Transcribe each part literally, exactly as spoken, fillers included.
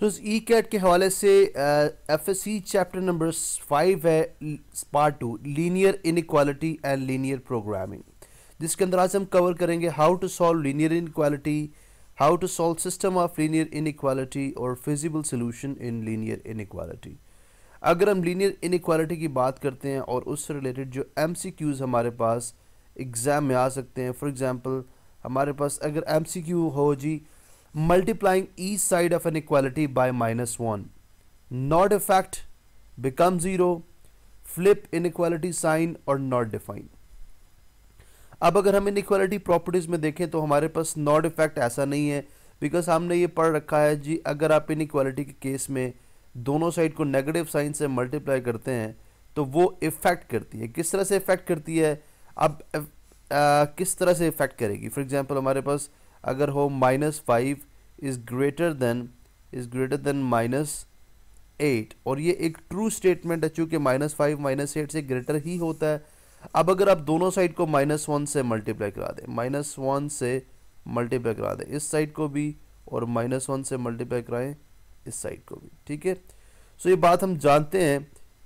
Students E cat के हवाले से F S C chapter number five है, part two, linear inequality and linear programming, जिसके अंदर आज हम कवर करेंगे how to solve linear inequality, how to solve system of linear inequality और feasible solution in linear inequality. अगर हम linear inequality की बात करते हैं और उससे रिलेटेड जो एम सी क्यूज़ हमारे पास एग्ज़ाम में आ सकते हैं, फॉर एग्ज़ाम्पल हमारे पास अगर एम सी क्यू हो जी, multiplying each side of an equality by minus one, not effect, become zero, flip inequality sign और not define। अब अगर हम inequality properties में देखें तो हमारे पास not effect ऐसा नहीं है, बिकॉज हमने ये पढ़ रखा है जी, अगर आप inequality के केस में दोनों साइड को नेगेटिव साइन से मल्टीप्लाई करते हैं तो वो इफेक्ट करती है। किस तरह से इफेक्ट करती है? अब आ, किस तरह से इफेक्ट करेगी? फॉर एग्जांपल हमारे पास अगर हो minus five is greater than is greater than minus eight, और ये एक ट्रू स्टेटमेंट है चूँकि माइनस फाइव माइनस एट से ग्रेटर ही होता है। अब अगर आप दोनों साइड को माइनस वन से मल्टीप्लाई करा दें, माइनस वन से मल्टीप्लाई करा दें इस साइड को भी, और माइनस वन से मल्टीप्लाई कराएं इस साइड को भी, ठीक है। सो ये बात हम जानते हैं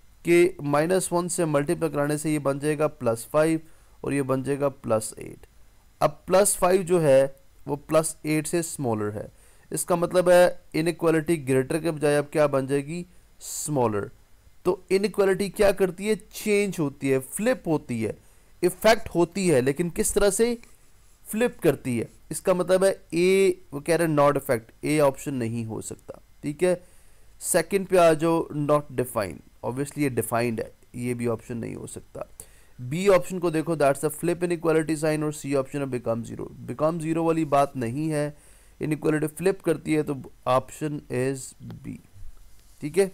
कि माइनस वन से मल्टीप्लाई कराने से ये बन जाएगा प्लस फाइव और ये बन जाएगा प्लस एट। अब प्लस फाइव जो है वो प्लस एट से स्मॉलर है, इसका मतलब है इनइक्वालिटी ग्रेटर के बजाय अब क्या बन जाएगी? स्मॉलर। तो इनइक्वालिटी क्या करती है? चेंज होती है, फ्लिप होती है, इफेक्ट होती है, लेकिन किस तरह से? फ्लिप करती है। इसका मतलब है ए, वो कह रहे हैं नॉट इफेक्ट, ए ऑप्शन नहीं हो सकता, ठीक है। सेकंड पे आ जाओ, नॉट डिफाइन, ऑब्वियसली ये डिफाइंड है, ये भी ऑप्शन नहीं हो सकता। बी ऑप्शन को देखो, that's a flip inequality sign, और सी ऑप्शन है बिकम जीरो। बिकम जीरो वाली बात नहीं है, इनइक्वालिटी फ्लिप करती है, तो ऑप्शन इज बी, ठीक है।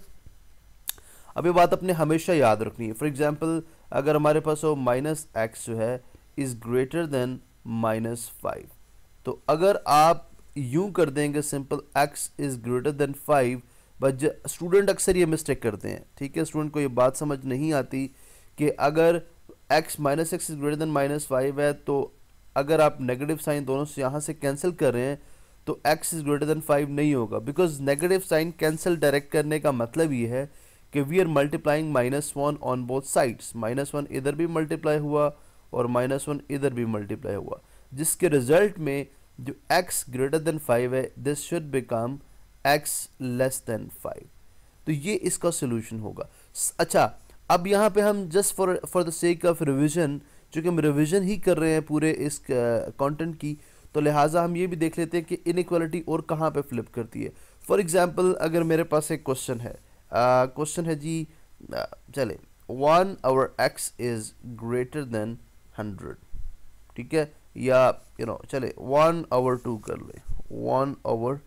अब ये बात अपने हमेशा याद रखनी है। फॉर एग्जांपल अगर हमारे पास हो माइनस एक्स जो है is greater than minus five, तो अगर आप यूं कर देंगे simple X is greater than five, but student अक्सर ये मिस्टेक करते हैं, ठीक है। स्टूडेंट को ये बात समझ नहीं आती कि अगर x minus X is greater than minus five है, तो अगर आप नेगेटिव साइन दोनों से यहाँ से कैंसिल कर रहे हैं तो x is greater than five नहीं होगा, because negative sign cancel direct करने का मतलब ये है कि we are multiplying minus one on both sides. Minus one इधर भी मल्टीप्लाई हुआ और माइनस वन इधर भी मल्टीप्लाई हुआ, जिसके रिजल्ट में जो x ग्रेटर देन फाइव है this should become x less than five. तो ये इसका सोल्यूशन होगा। अच्छा, अब यहाँ पे हम just for for the sake of revision, चूँकि हम रिवीजन ही कर रहे हैं पूरे इस कंटेंट की, तो लिहाजा हम ये भी देख लेते हैं कि इनइक्वालिटी और कहाँ पे फ्लिप करती है। फॉर एग्जांपल अगर मेरे पास एक क्वेश्चन है, क्वेश्चन है जी, uh, चले one over X is greater than hundred, ठीक है, या यू नो चले वन आवर टू कर ले, one over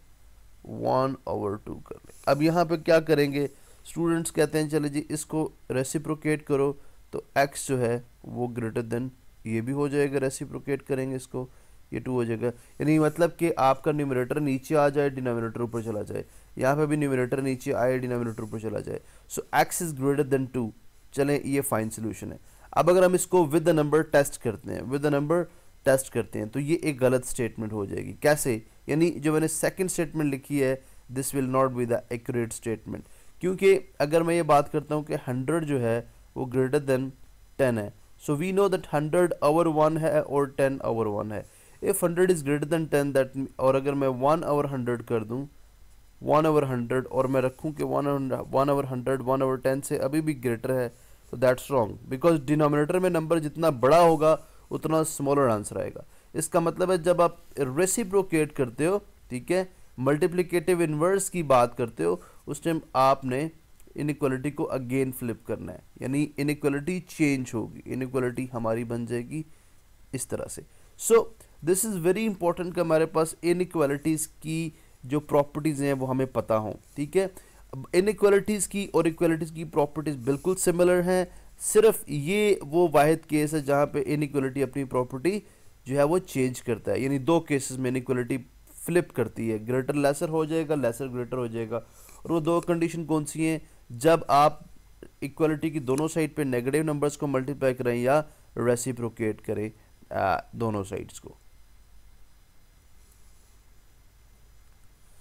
one over two कर ले। अब यहाँ पे क्या करेंगे? स्टूडेंट्स कहते हैं चले जी इसको रेसिप्रोकेट करो, तो x जो है वो ग्रेटर देन, ये भी हो जाएगा, रेसिप्रोकेट करेंगे इसको, ये टू हो जाएगा। यानी मतलब कि आपका न्यूमरेटर नीचे आ जाए, डिनोमिनेटर ऊपर चला जाए, यहाँ पे भी न्यूमरेटर नीचे आए, डिनोमिनेटर ऊपर चला जाए। So x is greater than two, चलें ये फाइन सोल्यूशन है। अब अगर हम इसको विद द नंबर टेस्ट करते हैं, विद द नंबर टेस्ट करते हैं, तो ये एक गलत स्टेटमेंट हो जाएगी। कैसे? यानी जो मैंने सेकेंड स्टेटमेंट लिखी है, this will not be the accurate statement, क्योंकि अगर मैं ये बात करता हूँ कि हंड्रेड जो है वो ग्रेटर देन टेन है, so we know that hundred over one है और टेन ओवर वन है। If hundred is greater than ten that, और अगर मैं वन ओवर हंड्रेड कर दूँ, वन ओवर हंड्रेड, और मैं रखूँ कि one one over hundred one over ten से अभी भी ग्रेटर है, तो दैट्स रॉन्ग, बिकॉज डिनोमिनेटर में नंबर जितना बड़ा होगा उतना स्मॉलर आंसर आएगा। इसका मतलब है जब आप रेसिप्रोकेट करते हो, ठीक है, मल्टीप्लिकेटिव इन्वर्स की बात करते हो, उस टाइम आपने इनइक्वालिटी को अगेन फ्लिप करना है, यानी इनइक्वालिटी चेंज होगी, इनइक्वालिटी हमारी बन जाएगी इस तरह से। So this is very important कि हमारे पास इनइक्वालिटीज़ की जो प्रॉपर्टीज़ हैं वो हमें पता हों, ठीक है। इनइक्वालिटीज़ की और इक्वालिटीज़ की प्रॉपर्टीज़ बिल्कुल सिमिलर हैं, सिर्फ ये वो वाहिद केस है जहाँ पे इनइक्वालिटी अपनी प्रॉपर्टी जो है वो चेंज करता है, यानी दो केसेस में इनइक्वालिटी फ्लिप करती है, ग्रेटर लेसर हो जाएगा, लेसर ग्रेटर हो जाएगा। और वो दो कंडीशन कौन सी हैं? जब आप इक्वालिटी की दोनों साइड पे नेगेटिव नंबर्स को मल्टीप्लाई करें या रेसिप्रोकेट करें आ, दोनों साइड्स को।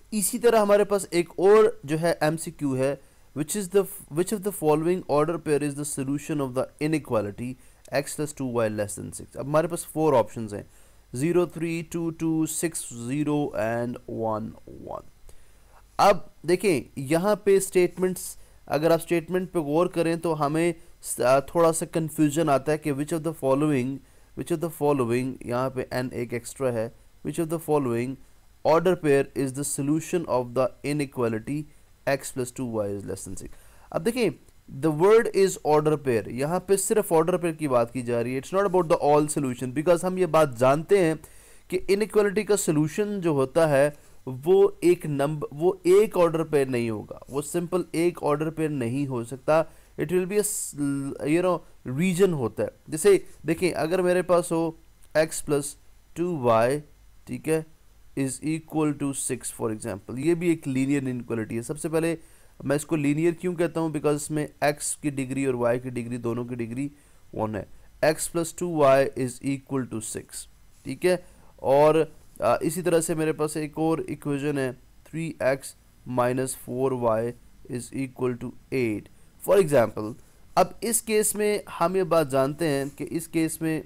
इसी तरह हमारे पास एक और जो है एमसीक्यू है, which is the which of the following order pair is the solution of the inequality X plus two Y less than six. अब हमारे पास फोर ऑप्शंस हैं, zero three two two six zero and one one. अब देखें यहाँ पे statements, अगर आप स्टेटमेंट पे गौर करें तो हमें थोड़ा सा कंफ्यूजन आता है कि which of the following which of the following यहाँ पे एन एक एक्स्ट्रा है, which of the following order pair is the solution of the inequality X plus two Y is less than six. अब देखें the word is order pair, यहाँ पे सिर्फ order pair की बात की जा रही है, it's not about the all solution, because हम ये बात जानते हैं कि इनइक्वालिटी का सोल्यूशन जो होता है वो एक नंबर वो एक ऑर्डर पेयर नहीं होगा, वो सिंपल एक ऑर्डर पेयर नहीं हो सकता, it will be you know region होता है। जैसे देखें अगर मेरे पास हो x प्लस टू वाई, ठीक है, is equal to six for example, ये भी एक लीनियर इनइक्वालिटी है। सबसे पहले मैं इसको लीनियर क्यों कहता हूँ, बिकॉज इसमें x की डिग्री और y की डिग्री दोनों की डिग्री वन है। x plus two Y is equal to six, ठीक है। और आ, इसी तरह से मेरे पास एक और इक्वेशन है, three X minus four Y is equal to eight for example. अब इस केस में हम ये बात जानते हैं कि इस केस में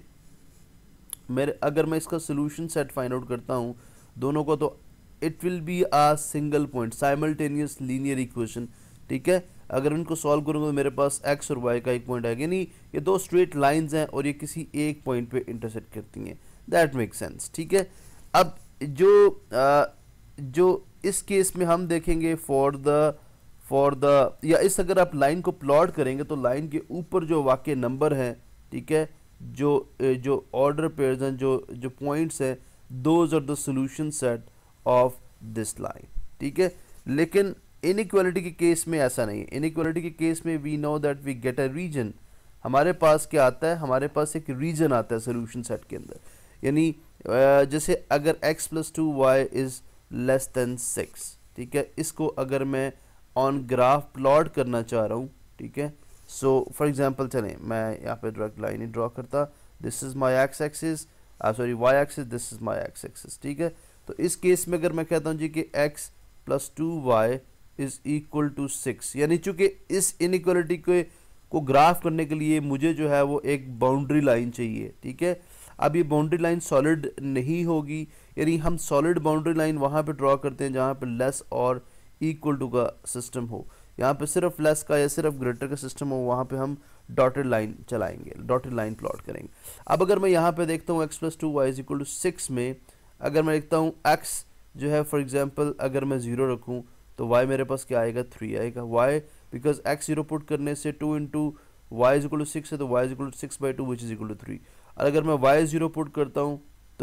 मेरे अगर मैं इसका सोल्यूशन सेट फाइंड आउट करता हूँ दोनों को, तो it will be a single point simultaneous linear equation, ठीक है। अगर इनको सॉल्व करूँगा तो मेरे पास x और y का एक पॉइंट आएगा, यानी ये दो स्ट्रेट लाइंस हैं और ये किसी एक पॉइंट पे इंटरसेक्ट करती हैं, दैट मेक सेंस, ठीक है। अब जो आ, जो इस केस में हम देखेंगे फॉर द फॉर द या इस अगर आप लाइन को प्लॉट करेंगे तो लाइन के ऊपर जो वाकई नंबर हैं, ठीक है, जो जो ऑर्डर पेयर्स हैं, जो जो पॉइंट्स हैं, those are the solution set of this line, ठीक है। लेकिन इनइक्वालिटी के केस में ऐसा नहीं है। इनइक्वालिटी के केस में we know that we get a region, हमारे पास क्या आता है, हमारे पास एक रीजन आता है सॉल्यूशन सेट के अंदर, यानी जैसे अगर x plus two Y is less than six, ठीक है, इसको अगर मैं ऑन ग्राफ प्लॉट करना चाह रहा हूँ, ठीक है, सो फॉर एग्जांपल चलें मैं यहाँ पे डायरेक्ट लाइन ही ड्रॉ करता, this is my x axis, sorry Y axis, this is my x axis, ठीक है। तो इस केस में अगर मैं कहता हूँ जी कि x plus two Y is equal to six, यानी चूँकि इस इनइक्वालिटी के को ग्राफ करने के लिए मुझे जो है वो एक बाउंड्री लाइन चाहिए, ठीक है। अब ये बाउंड्री लाइन सॉलिड नहीं होगी, यानी हम सॉलिड बाउंड्री लाइन वहाँ पे ड्रॉ करते हैं जहाँ पे लेस और इक्वल टू का सिस्टम हो, यहाँ पे सिर्फ लेस का या सिर्फ ग्रेटर का सिस्टम हो, वहाँ पे हम डॉटेड लाइन चलाएंगे, डॉटेड लाइन प्लॉट करेंगे। अब अगर मैं यहाँ पे देखता हूँ X plus two Y is equal to six में अगर मैं देखता हूँ एक्स जो है फॉर एग्जाम्पल अगर मैं ज़ीरो रखूँ तो वाई मेरे पास क्या आएगा, थ्री आएगा। Why because X zero put करने से two into Y is equal to six है, तो Y is equal to six by two which is equal to three. और अगर मैं y ज़ीरो पुट करता हूँ तो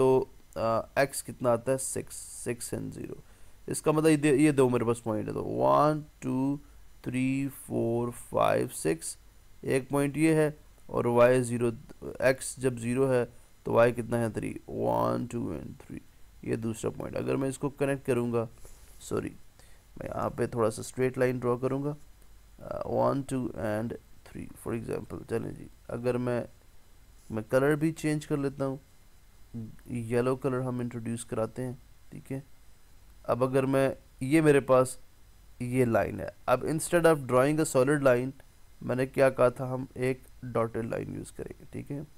x कितना आता है, सिक्स, सिक्स एंड ज़ीरो। इसका मतलब ये ये दो मेरे पास पॉइंट है, तो one two three four five six, एक पॉइंट ये है, और y ज़ीरो, x जब ज़ीरो है तो y कितना है, three, one two and three, ये दूसरा पॉइंट। अगर मैं इसको कनेक्ट करूँगा, सॉरी मैं यहाँ पे थोड़ा सा स्ट्रेट लाइन ड्रॉ करूँगा, one two and three for example. चलें जी, अगर मैं मैं कलर भी चेंज कर लेता हूँ, येलो कलर हम इंट्रोड्यूस कराते हैं, ठीक है। अब अगर मैं ये मेरे पास ये लाइन है, अब instead of drawing a solid line मैंने क्या कहा था, हम एक डॉटेड लाइन यूज़ करेंगे, ठीक है।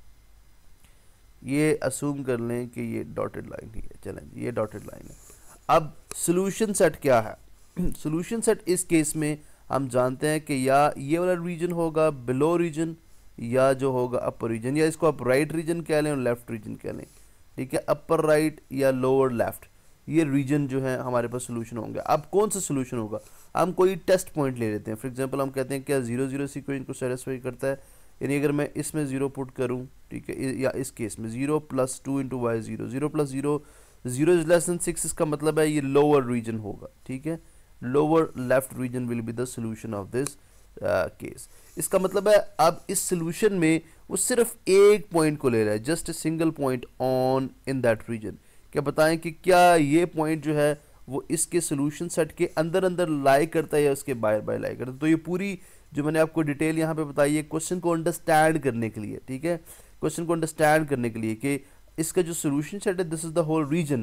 ये असूम कर लें कि ये डॉटेड लाइन ही है, चलें ये डॉटेड लाइन है। अब सोल्यूशन सेट क्या है, सोल्यूशन सेट इस केस में हम जानते हैं कि या ये वाला रीजन होगा बिलो रीजन, या जो होगा अपर रीजन, या इसको आप राइट रीजन कह लें और लेफ्ट रीजन कह लें, ठीक है। अपर राइट या लोअर लेफ्ट, ये रीजन जो है हमारे पास सोल्यूशन होंगे। अब कौन सा सोल्यूशन होगा, हम कोई टेस्ट पॉइंट ले लेते हैं। फॉर एग्जांपल हम कहते हैं क्या जीरो जीरो सी कोई इनको सेटिस्फाई करता है, यानी अगर मैं इसमें ज़ीरो पुट करूँ, ठीक है, या इस केस में zero plus two into Y zero, zero plus zero, zero is less than six, इसका मतलब है ये लोअर रीजन होगा, ठीक है। Lower left region will be the solution of this case. इसका मतलब है अब इस सोल्यूशन में वो सिर्फ एक पॉइंट को ले रहा है, just a single point on in that region. क्या बताएं कि क्या ये पॉइंट जो है वो इसके सोल्यूशन सेट के अंदर अंदर लाई करता है या उसके बाहर बाहर लाई करता है। तो ये पूरी जो मैंने आपको डिटेल यहाँ पे बताई है क्वेश्चन को अंडरस्टैंड करने के लिए, ठीक है, क्वेश्चन को अंडरस्टैंड करने के लिए कि इसका जो सोल्यूशन सेट है this is the whole region,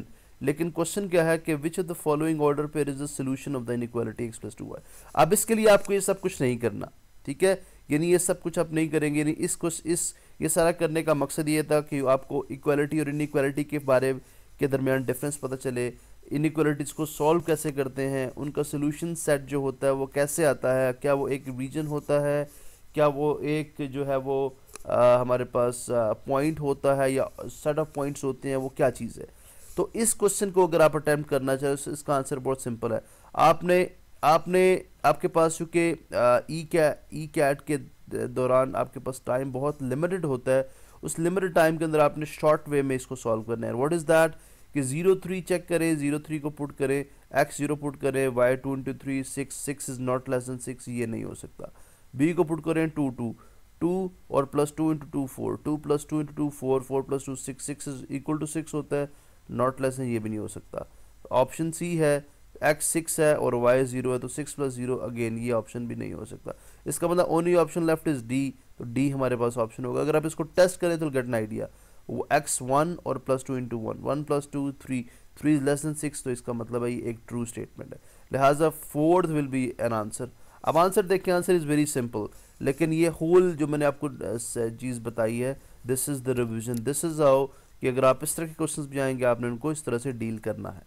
लेकिन क्वेश्चन क्या है कि which of the following order pair is the solution of the inequality X plus two Y. अब इसके लिए आपको ये सब कुछ नहीं करना, ठीक है, यानी ये सब कुछ आप नहीं करेंगे, यानी इस कुछ इस ये सारा करने का मकसद ये था कि आपको इक्वालिटी और इनइक्वालिटी के बारे के दरमियान डिफरेंस पता चले, इनइक्वालिटीज़ को सॉल्व कैसे करते हैं, उनका सोल्यूशन सेट जो होता है वो कैसे आता है, क्या वो एक रीजन होता है, क्या वो एक जो है वो आ, हमारे पास पॉइंट होता है या सेट ऑफ पॉइंट्स होते हैं, वो क्या चीज़ है। तो इस क्वेश्चन को अगर आप अटैम्प्ट करना चाहें तो इसका आंसर बहुत सिंपल है। आपने आपने आपके पास चूँकि ई कै ई कैट के दौरान आपके पास टाइम बहुत लिमिटेड होता है, उस लिमिटेड टाइम के अंदर आपने शॉर्ट वे में इसको सॉल्व करना है। व्हाट इज़ दैट कि जीरो थ्री चेक करें, जीरो थ्री को पुट करें, एक्स जीरो पुट करें, y two into three six, six is not less than six, ये नहीं हो सकता। बी को पुट करें टू टू टू और plus two into two four, two plus two into two four, four plus two six, six is equal to six होता है, not less है, ये भी नहीं हो सकता। ऑप्शन सी है एक्स सिक्स है और वाई जीरो है, तो सिक्स प्लस जीरो अगेन ये ऑप्शन भी नहीं हो सकता। इसका मतलब only option left is D, तो डी हमारे पास ऑप्शन होगा। अगर आप इसको टेस्ट करें तो गेट एन आइडिया, वो एक्स वन और plus two into one, one plus two three, three is less than six, तो इसका मतलब है ये एक ट्रू स्टेटमेंट है, लिहाजा fourth will be an answer. अब आंसर देखें, आंसर इज़ वेरी सिंपल, लेकिन ये होल जो मैंने आपको चीज़ बताई है, this is the revision, this is how कि अगर आप इस तरह के क्वेश्चंस भी आएंगे आपने उनको इस तरह से डील करना है।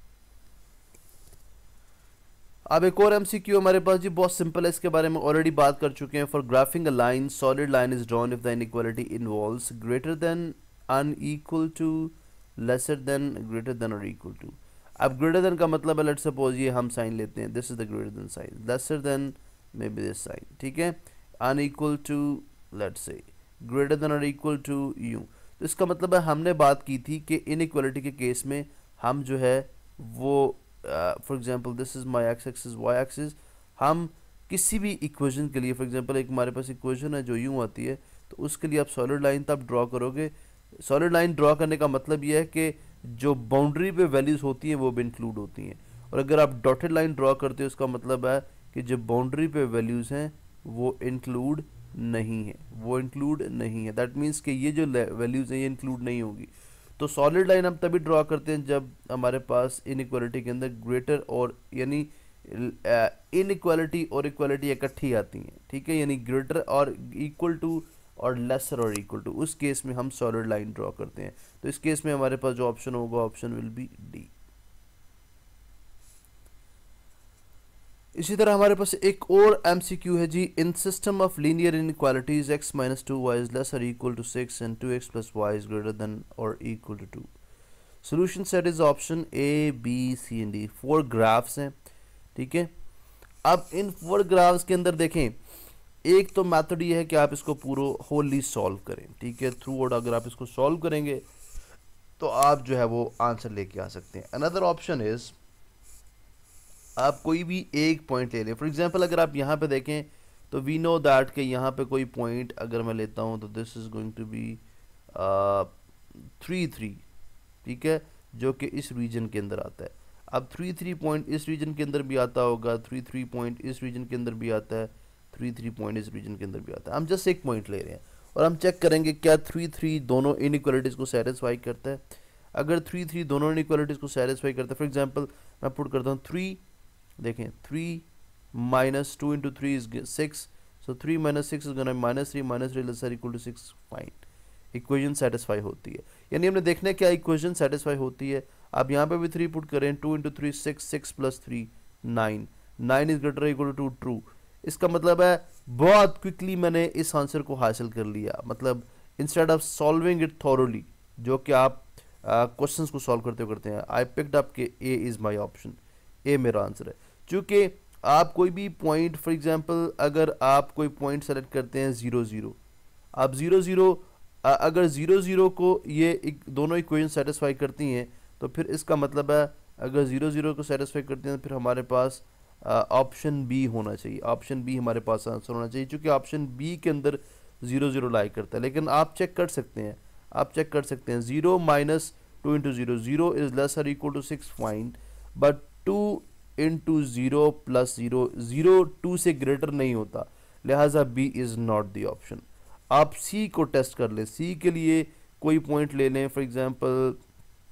अब एक और एमसीक्यू हमारे पास जी, बहुत सिंपल है, इसके बारे में ऑलरेडी बात कर चुके हैं। For graphing a line, solid line is drawn if the inequality involves greater than unequal to, lesser than, greater than और इक्वल टू। अब ग्रेटर देन का मतलब है, लेट्स सपोज ये हम साइन लेते हैं, this is the greater than sign, lesser than maybe this sign, ठीक है, unequal to let's say greater than और इक्वल टू यूं। तो इसका मतलब है हमने बात की थी कि इनइक्वालिटी के केस में हम जो है वो for example this is my x axis, y axis, हम किसी भी इक्वेशन के लिए, फॉर एग्जांपल एक हमारे पास इक्वेशन है जो यूं आती है, तो उसके लिए आप सॉलिड लाइन तब ड्रॉ करोगे। सॉलिड लाइन ड्रॉ करने का मतलब ये है कि जो बाउंड्री पे वैल्यूज़ होती हैं वो भी इंक्लूड होती हैं, और अगर आप डॉटेड लाइन ड्रॉ करते हो उसका मतलब है कि जो बाउंड्री पे वैल्यूज़ हैं वो इंक्लूड नहीं है, वो इंक्लूड नहीं है, दैट मीन्स कि ये जो वैल्यूज़ हैं ये इंक्लूड नहीं होगी। तो सॉलिड लाइन हम तभी ड्रॉ करते हैं जब हमारे पास इनइक्वालिटी के अंदर ग्रेटर और यानी इनइक्वालिटी और इक्वालिटी इकट्ठी आती हैं, ठीक है, यानी ग्रेटर और इक्वल टू और लेसर और इक्वल टू, उस केस में हम सॉलिड लाइन ड्रॉ करते हैं। तो इस केस में हमारे पास जो ऑप्शन होगा ऑप्शन विल बी डी। इसी तरह हमारे पास एक और एमसीक्यू है जी, in system of linear inequalities x minus two Y is less और equal to six and two x plus y is greater than और equal to two. Solution set is option A B C and D. Four graphs हैं, ठीक है। अब इन four graphs के अंदर देखें, एक तो मेथड ये है कि आप इसको पूरा होली सॉल्व करें, ठीक है, थ्रू आउट अगर आप इसको सॉल्व करेंगे तो आप जो है वो आंसर लेके आ सकते हैं। अनदर ऑप्शन इज आप कोई भी एक पॉइंट ले लें। फॉर एग्जांपल अगर आप यहाँ पे देखें तो वी नो दैट कि यहाँ पे कोई पॉइंट अगर मैं लेता हूँ तो this is going to be three three, ठीक है, जो कि इस रीजन के अंदर आता है। अब थ्री थ्री पॉइंट इस रीजन के अंदर भी आता होगा, थ्री थ्री पॉइंट इस रीजन के अंदर भी आता है, थ्री थ्री पॉइंट इस रीजन के अंदर भी आता है। हम जस्ट एक पॉइंट ले रहे हैं और हम चेक करेंगे क्या थ्री थ्री दोनों इनइक्वालिटीज़ को सेटिस्फाई करता है। अगर थ्री थ्री दोनों इनइक्वालिटीज़ को सेटिस्फाई करता है, फॉर एग्जांपल मैं पुट करता हूँ थ्री, देखें three minus two into three is six, so three minus six is gonna minus three, minus three less equal to six, fine, equation satisfy होती है। यानी हमने देखना है क्या इक्वेशन सेटिस्फाई होती है। आप यहाँ पे भी थ्री पुट करें, two into three six, six plus three nine, nine is greater equal to true. इसका मतलब है बहुत क्विकली मैंने इस आंसर को हासिल कर लिया, मतलब instead of solving it thoroughly, जो कि आप क्वेश्चंस uh, को सॉल्व करते करते हैं, आई पिक्ड अप के A is my option, A मेरा आंसर है। चूँकि आप कोई भी पॉइंट, फॉर एग्जांपल अगर आप कोई पॉइंट सेलेक्ट करते हैं ज़ीरो ज़ीरो, आप ज़ीरो ज़ीरो अगर ज़ीरो ज़ीरो को ये एक, दोनों इक्वेशन सेटिस्फाई करती हैं तो फिर इसका मतलब है अगर ज़ीरो ज़ीरो को सेटिस्फाई करते हैं तो फिर हमारे पास ऑप्शन बी होना चाहिए, ऑप्शन बी हमारे पास आंसर होना चाहिए, क्योंकि ऑप्शन बी के अंदर ज़ीरो ज़ीरो लाई करता है। लेकिन आप चेक कर सकते हैं, आप चेक कर सकते हैं zero minus two into zero, zero is less और equal to six, fine, but two into zero plus zero, zero two से ग्रेटर नहीं होता, लिहाजा B is not the option. आप सी को टेस्ट कर लें, सी के लिए कोई पॉइंट ले लें, फॉर एग्जांपल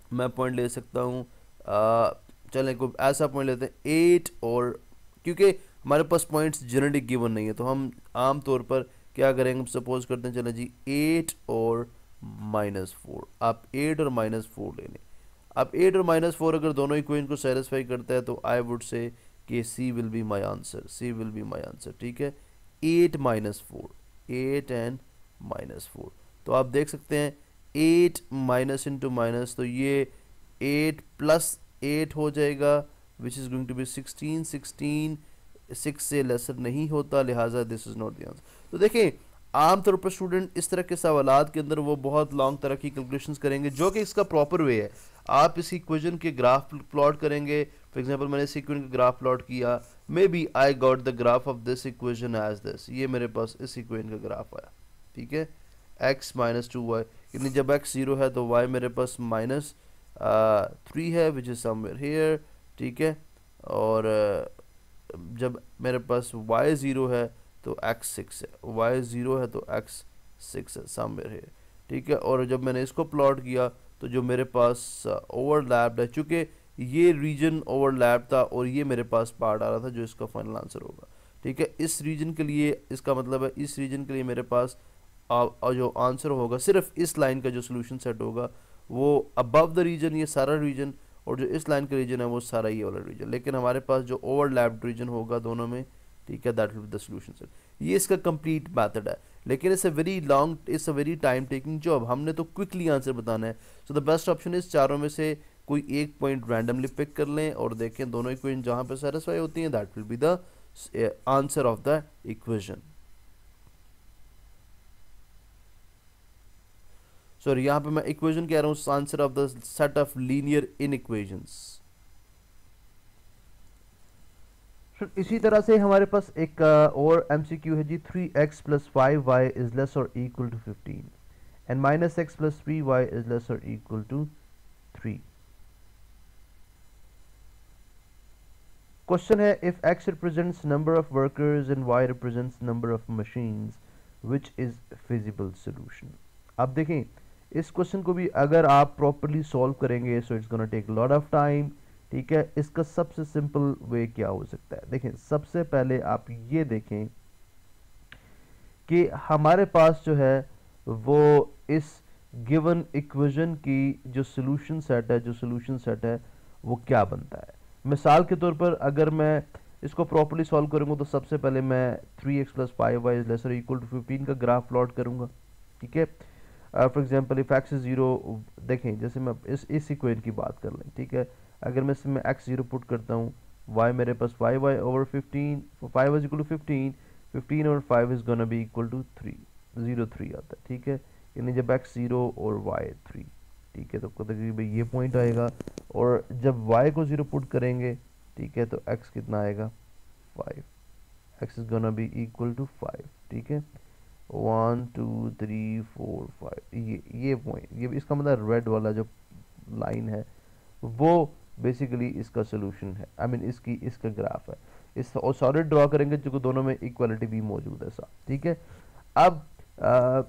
मैं पॉइंट ले सकता हूँ, चलें कोई ऐसा पॉइंट लेते हैं एट, और क्योंकि हमारे पास पॉइंट्स जनरली गिवन नहीं है तो हम आम तौर पर क्या करेंगे, सपोज करते हैं चलें जी एट और माइनस फोर, आप एट और माइनस फोर ले लें। अब एट और माइनस फोर अगर दोनों इक्वेशन को सेटिस्फाई करता है तो आई वुड से कि C will be my answer, C will be my answer, ठीक है। Eight minus four, eight and minus four, तो आप देख सकते हैं एट माइनस इंटू माइनस, तो ये एट प्लस एट हो जाएगा which is going to be sixteen, sixteen six से लेसर नहीं होता, लिहाजा this is not the answer. तो देखें आमतौर पर स्टूडेंट इस तरह के सवालात के अंदर वो बहुत लॉन्ग तरह की कैलकुलेशंस करेंगे, जो कि इसका प्रॉपर वे है। आप इस इक्वेशन के ग्राफ प्लॉट करेंगे, फॉर एग्जांपल मैंने इस इक्वेशन का ग्राफ प्लॉट किया, maybe I got the graph of this equation as this, ये मेरे पास इस इक्वेशन का ग्राफ आया, ठीक है। x माइनस टू वाई, यानी जब x जीरो है तो y मेरे पास माइनस थ्री है विच इज़ समवेयर हेयर, ठीक है। और uh, जब मेरे पास y ज़ीरो है तो x सिक्स है, y ज़ीरो है तो x सिक्स है समवेयर हेयर, ठीक है। और जब मैंने इसको प्लॉट किया तो जो मेरे पास ओवरलैप्ड है, चूँकि ये रीजन ओवरलैप था और ये मेरे पास पार्ट आ रहा था जो इसका फाइनल आंसर होगा, ठीक है। इस रीजन के लिए इसका मतलब है इस रीजन के लिए मेरे पास और जो आंसर होगा सिर्फ इस लाइन का जो सोल्यूशन सेट होगा वो अबव द रीजन, ये सारा रीजन, और जो इस लाइन का रीजन है वो सारा ये वाला रीजन, लेकिन हमारे पास जो ओवरलैप्ड रीजन होगा दोनों में, ठीक है, that will be the solution set. ये इसका कंप्लीट मेथड है, लेकिन it's a very long, it's a very time taking job, हमने तो क्विकली आंसर बताना है। सो द बेस्ट ऑप्शन इस चारों में से कोई एक पॉइंट रैंडमली पिक कर लें और देखें दोनों इक्वेशन जहाँ पे सेटिस्फाई होती हैं, that will be the answer of the equation. Sorry यहाँ पे मैं इक्वेशन कह रहा हूँ, answer of the set of linear inequations. इसी तरह से हमारे पास एक uh, और एमसीक्यू है जी, three x plus five y is less और equal to fifteen and minus x plus three y is less और इक्वल टू थ्री। क्वेश्चन है if x represents number of workers and y represents number of machines which is feasible solution। अब देखें इस question को भी अगर आप properly solve करेंगे so it's gonna take lot of time, ठीक है। इसका सबसे सिंपल वे क्या हो सकता है, देखें सबसे पहले आप ये देखें कि हमारे पास जो है वो इस गिवन इक्वेशन की जो सोल्यूशन सेट है, जो सोल्यूशन सेट है वो क्या बनता है। मिसाल के तौर पर अगर मैं इसको प्रॉपरली सॉल्व करूंगा तो सबसे पहले मैं three x plus five y is lesser equal to fifteen का ग्राफ प्लॉट करूंगा, ठीक है। For example if x is zero, देखें जैसे मैं इस इस इक्वेशन की बात कर लें, ठीक है। अगर मैं इसमें एक्स जीरो पुट करता हूँ, वाई मेरे पास five y over fifteen, five is equal to fifteen, fifteen और five is gonna be equal to three, zero three आता है, ठीक है। यानी जब एक्स जीरो और वाई थ्री, ठीक है, तो तकरीबन ये पॉइंट आएगा। और जब y को जीरो पुट करेंगे, ठीक है, तो x कितना आएगा five, x is gonna be equal to five, ठीक है। One two three four five, ये ये पॉइंट, ये इसका मतलब रेड वाला जो लाइन है वो बेसिकली इसका सोल्यूशन है, आई I मीन mean, इसकी इसका ग्राफ है। इस और सॉलिड ड्रॉ करेंगे जो दोनों में इक्वालिटी भी मौजूद है साथ, ठीक है। अब आ,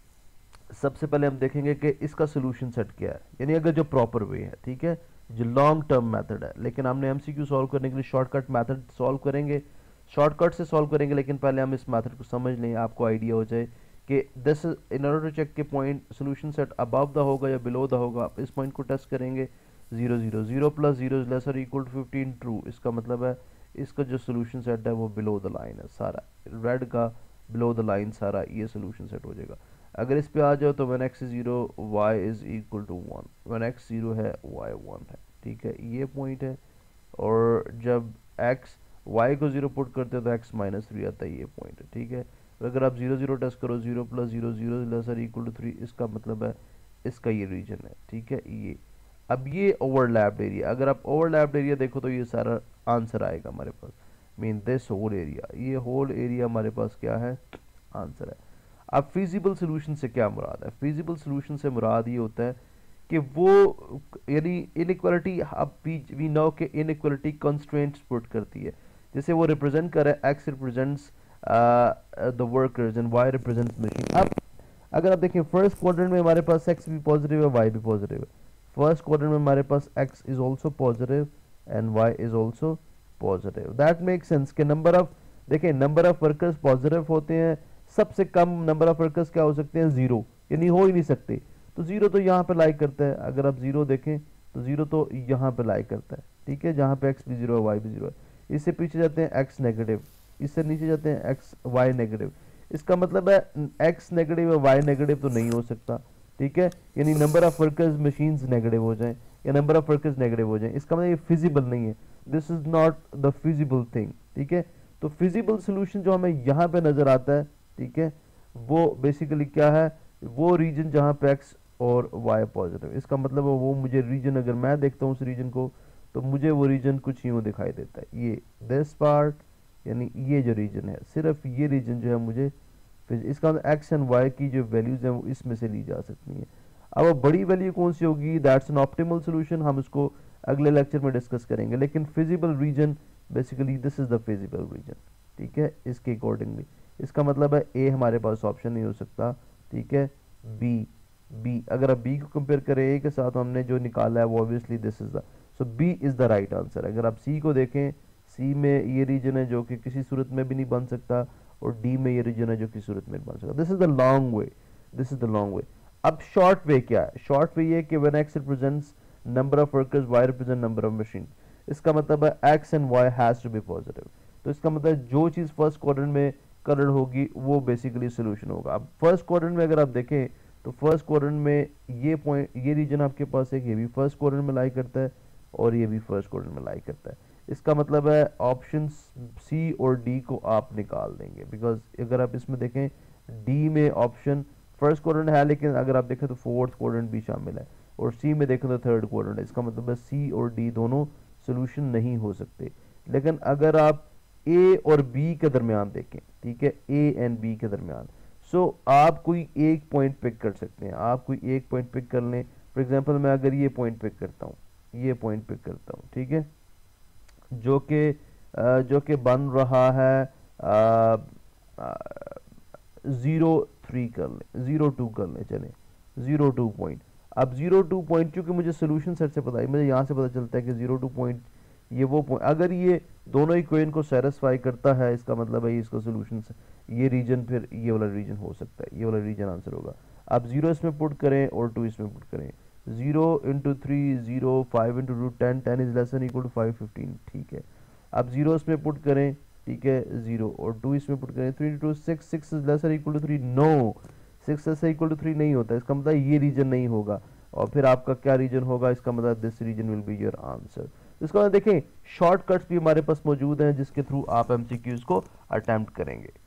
सबसे पहले हम देखेंगे कि इसका सोल्यूशन सेट क्या है, यानी अगर जो प्रॉपर वे है, ठीक है, जो लॉन्ग टर्म मेथड है, लेकिन हमने एमसीक्यू सॉल्व करने के लिए शॉर्टकट मेथड सॉल्व करेंगे, शॉर्टकट से सॉल्व करेंगे, लेकिन पहले हम इस मेथड को समझ लें, आपको आइडिया हो जाए कि this in order to check के point solution set above the होगा या बिलो द होगा। आप इस पॉइंट को टेस्ट करेंगे, zero zero zero plus zero is lesser equal to fifteen, true, इसका मतलब है इसका जो सोल्यूशन सेट है वो बिलो द लाइन है, सारा रेड का बिलो द लाइन सारा ये सोल्यूशन सेट हो जाएगा। अगर इस पे आ जाओ तो one x zero y is equal to one, one x zero है वाई वन है, ठीक है, ये पॉइंट है। और जब x y को जीरो पुट करते हो तो x माइनस थ्री आता है, ये पॉइंट है, ठीक है। अगर आप जीरो जीरो टेस्ट करो, zero plus zero zero lesser equal to three, इसका मतलब है इसका ये रीजन है, ठीक है। ये अब ये ओवरलैप्ड एरिया, अगर आप ओवरलैप्ड एरिया देखो तो ये सारा आंसर आएगा हमारे पास, मीन दिस होल एरिया, ये होल एरिया हमारे पास क्या है, आंसर है। अब फिजिबल सोल्यूशन से क्या मुराद है, फिजिबल सोल्यूशन से मुराद ये होता है कि वो यानी इनइक्वालिटी, अब वी नो कि इनइक्वालिटी कंस्ट्रेंट्स पुट करती है, जैसे वो रिप्रेजेंट कर रहा है x represents the workers and y represents machine. अब अगर आप देखें फर्स्ट क्वाड्रेंट में हमारे पास एक्स भी पॉजिटिव है, वाई भी पॉजिटिव है, फर्स्ट क्वाड्रेंट में हमारे पास x is also positive and y is also positive. That make sense कि नंबर ऑफ, देखें नंबर ऑफ वर्कर्स पॉजिटिव होते हैं, सबसे कम नंबर ऑफ वर्कर्स क्या हो सकते हैं, जीरो, यानी हो ही नहीं सकते। तो जीरो तो यहाँ पे लाई करता है, अगर आप जीरो देखें तो जीरो तो यहाँ पे लाई करता है, ठीक है, जहाँ पे x भी जीरो है वाई भी जीरो है। इससे पीछे जाते हैं x नेगेटिव, इससे नीचे जाते हैं x y नेगेटिव। इसका मतलब है x नेगेटिव या y नेगेटिव तो नहीं हो सकता, ठीक है, यानी number of workers machines negative हो जाएं या नंबर ऑफ वर्कर्स नेगेटिव हो जाएं, इसका मतलब ये फिजिबल नहीं है, this is not the feasible thing, ठीक है। तो फिजिबल सोल्यूशन जो हमें यहाँ पे नजर आता है, ठीक है, वो बेसिकली क्या है, वो रीजन जहाँ पे x और y पॉजिटिव, इसका मतलब है वो मुझे रीजन, अगर मैं देखता हूँ उस रीजन को तो मुझे वो रीजन कुछ यूँ दिखाई देता है, ये दिस पार्ट, यानी ये जो रीजन है, सिर्फ ये रीजन जो है मुझे, इसका मतलब एक्स एंड वाई की जो वैल्यूज हैं वो इसमें से ली जा सकती हैं। अब बड़ी वैल्यू कौन सी होगी, दैट्स एन ऑप्टिमल सोल्यूशन, हम इसको अगले लेक्चर में डिस्कस करेंगे। लेकिन feasible region basically this is the feasible region, ठीक है, इसके अकॉर्डिंगली इसका मतलब है ए हमारे पास ऑप्शन नहीं हो सकता, ठीक है, बी, बी अगर आप बी को कंपेयर करें ए के साथ, हमने जो निकाला है वो obviously this is the, so B is the right answer. अगर आप सी को देखें, सी में ये रीजन है जो कि किसी सूरत में भी नहीं बन सकता, और डी में ये रीजन है जो किसी सूरत में नहीं बन सकता। This is the long way, this is the long way. अब शॉर्ट वे क्या है, शॉर्ट वे ये कि when x represents number of workers, y represent number of machine, इसका मतलब है x and y has to be positive. तो इसका मतलब जो चीज़ फर्स्ट क्वाड्रेंट में कलर्ड होगी वो बेसिकली सोल्यूशन होगा। अब फर्स्ट क्वाड्रेंट में अगर आप देखें तो फर्स्ट क्वाड्रेंट में ये पॉइंट, ये रीजन आपके पास है, ये भी फर्स्ट क्वाड्रेंट में लाई करता है और ये भी फर्स्ट क्वाड्रेंट में लाई करता है। इसका मतलब है ऑप्शन सी और डी को आप निकाल देंगे, बिकॉज अगर आप इसमें देखें डी में ऑप्शन फर्स्ट क्वाड्रेंट है, लेकिन अगर आप देखें तो फोर्थ क्वाड्रेंट भी शामिल है, और सी में देखें तो थर्ड क्वाड्रेंट है। इसका मतलब है सी और डी दोनों सोल्यूशन नहीं हो सकते। लेकिन अगर आप ए और बी के दरमियान देखें, ठीक है, ए एंड बी के दरमियान, सो so, आप कोई एक पॉइंट पिक कर सकते हैं, आप कोई एक पॉइंट पिक कर लें। फॉर एग्जांपल मैं अगर ये पॉइंट पिक करता हूँ, ये पॉइंट पिक करता हूँ, ठीक है, जो कि जो कि बन रहा है ज़ीरो थ्री कर लें, ज़ीरो टू कर लें, चलें ज़ीरो टू पॉइंट। अब ज़ीरो टू पॉइंट क्योंकि मुझे सोल्यूशन सेट से पता है, मुझे यहाँ से पता चलता है कि ज़ीरो टू पॉइंट ये वो पॉइंट, अगर ये दोनों इक्वेशन को सेटिस्फाई करता है, इसका मतलब है इसका सोल्यूशन ये रीजन, फिर ये वाला रीजन हो सकता है, ये वाला रीजन आंसर होगा। आप जीरो इसमें पुट करें और टू इसमें पुट करें, zero into three zero, five into two ten, ten is less than equal to five fifteen, ठीक है। आप जीरो इसमें पुट करें, ठीक है, जीरो, और टू इसमें पुट करें, three into six, six is less than equal to three, no, six से इक्वल टू थ्री नहीं होता, इसका मतलब ये रीजन नहीं होगा। और फिर आपका क्या रीजन होगा, इसका मतलब this reason will be your answer. इसका मतलब देखें शॉर्टकट्स भी हमारे पास मौजूद हैं जिसके थ्रू आप एमसीक्यूज को अटेम्प्ट करेंगे।